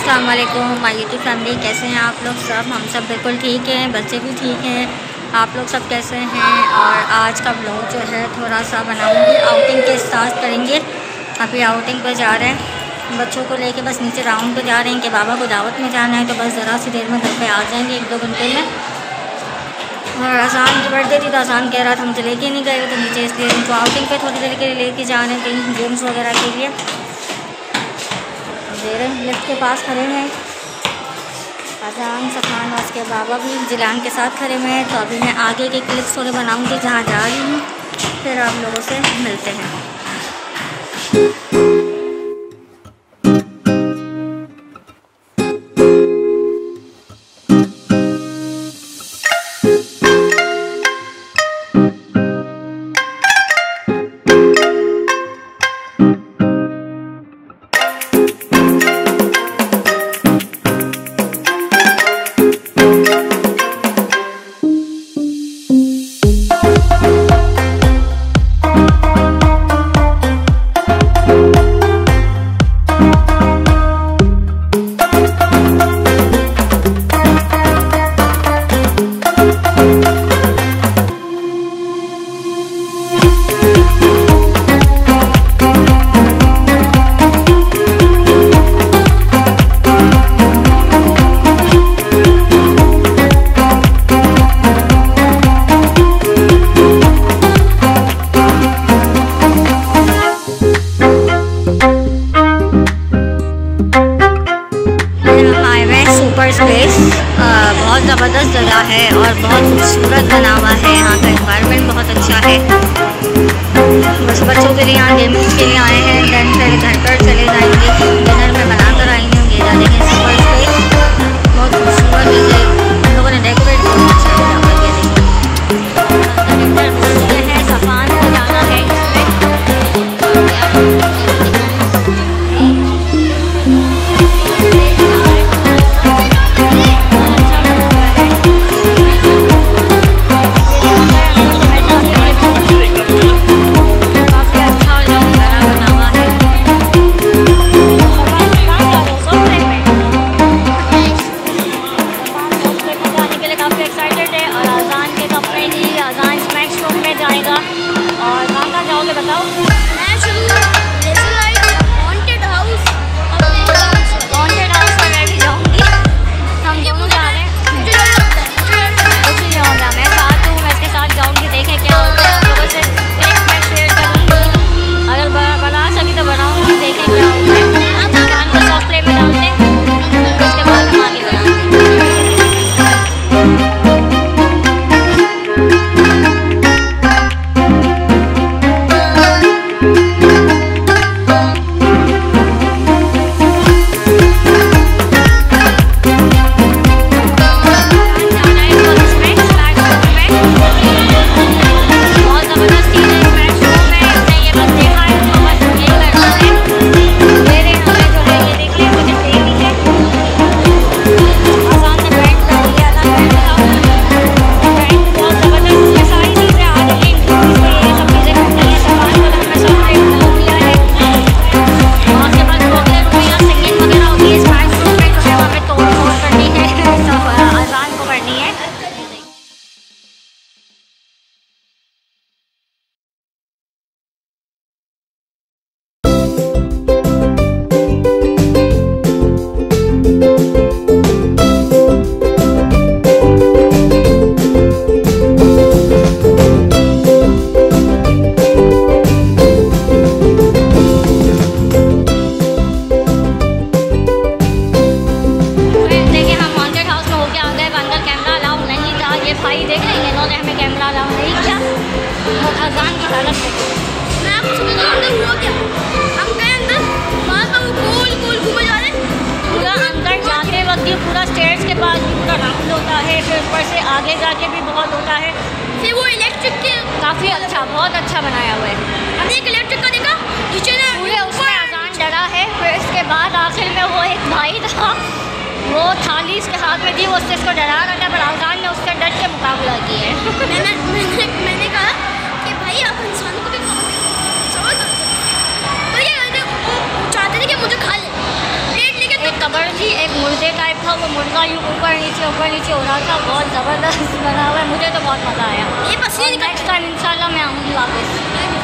अस्सलाम वालेकुम my YouTube family, कैसे हैं आप लोग सब। हम सब बिल्कुल ठीक हैं, बच्चे भी ठीक हैं। आप लोग सब कैसे हैं। और आज का ब्लॉग जो है थोड़ा सा बनाऊंगी, आउटिंग के साथ करेंगे। अभी आउटिंग पर जा रहे हैं, बच्चों को लेके बस नीचे राउंड पे जा रहे हैं कि बाबा को दावत में जाना है, तो बस ज़रा सी देर में घर पे आ जाएंगे, 1-2 घंटे में। और आसान की बर्थडे थी तो आसान कह रहा था मुझे लेके नहीं गए तो नीचे, इसलिए उनको आउटिंग पे थोड़ी देर के लिए लेके जा रहे हैं, कहीं गेम्स वगैरह के लिए दे रहे हैं। लिफ्ट के पास खड़े हैं अजान, सफान और उसके बाबा भी जिलान के साथ खड़े हुए हैं। तो अभी मैं आगे के क्लिप्स थोड़े बनाऊंगी जहाँ जा रही हूँ, फिर आप लोगों से मिलते हैं। बहुत ज़बरदस्त जगह है और बहुत खूबसूरत बना हुआ है। यहाँ का एनवायरनमेंट बहुत अच्छा है। बस बच्चों के लिए यहाँ गेमिंग के लिए आए हैं, देन फिर घर पर चले जाएंगे। डिनर में बना कर आई हूँ, ये देखें सुपर स्पेस बहुत खूबसूरत है। हम लोगों ने डेकोरेट बहुत अच्छा किया हुआ है। ये है सफान को जाना है अजान की हालत है। मैं आपको समझा अंदर हुआ क्या। हम गए अंदर, वहाँ पर वो गोल गोल घूमे जा रहे हैं। पूरा अंदर जाते वक्त ये पूरा स्टेयर्स के पास भी पूरा राउंड होता है, फिर ऊपर से आगे जाके भी बहुत होता है। फिर वो इलेक्ट्रिक के काफ़ी अच्छा, बहुत अच्छा बनाया हुआ है। हमने एक इलेक्ट्रिक का देखा, पूरे उसमें अजान डरा है। फिर इसके बाद आखिर में वो एक भाई था, वो थाली इसके हाथ में दी, वो उससे इसको डरा रहा था, पर अजान ने उससे डट के मुकाबला किया है। मैंने कहा कि भाई आप इंसान को भी समझ सकते, तो ये चाहते थे कि मुझे खा ले। प्लेट लेके एक कबर थी, मुर्दे टाइप था, वो मुर्गा यूँ ऊपर नीचे हो रहा था, बहुत ज़बरदस्त बना हुआ है, मुझे तो बहुत मज़ा आया। ये पसीने, नेक्स्ट टाइम इंशाल्लाह मैं आऊँगी वापस।